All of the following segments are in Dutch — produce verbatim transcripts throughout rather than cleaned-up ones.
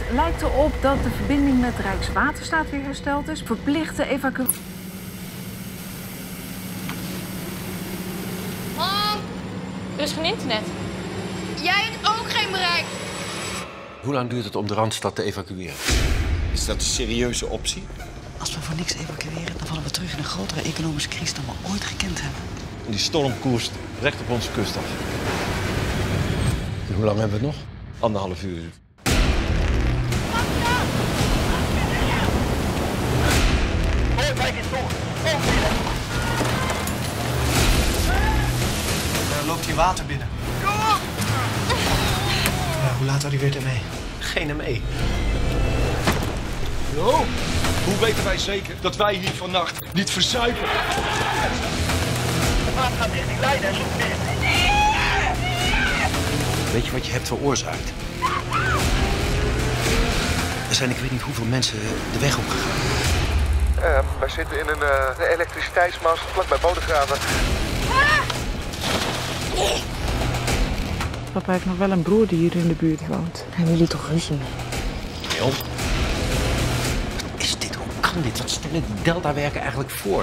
lijkt erop dat de verbinding met Rijkswaterstaat weer hersteld is. Verplichte evacuatie. Mam! Er is geen internet. Jij hebt ook geen bereik. Hoe lang duurt het om de Randstad te evacueren? Is dat een serieuze optie? Als we voor niks evacueren, dan vallen we terug in een grotere economische crisis dan we ooit gekend hebben. En die storm koerst recht op onze kust af. En hoe lang hebben we het nog? Anderhalf uur. Er loopt hier water binnen. Ja, hoe laat arriveert hij mee? Geen M E. Oh, hoe weten wij zeker dat wij hier vannacht niet verzuipen? Weet je wat je hebt veroorzaakt? Er zijn ik weet niet hoeveel mensen de weg opgegaan. Uh, wij zitten in een uh, elektriciteitsmast vlakbij Bodegraven. Papa heeft nog wel een broer die hier in de buurt woont. Hebben jullie toch ruzie mee? Heel. Wat is dit? Hoe kan dit? Wat stellen die Delta-werken eigenlijk voor?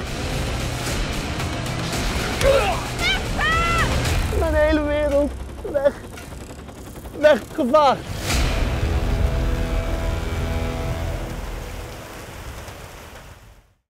Mijn hele wereld. Weg. Weg, gevaar.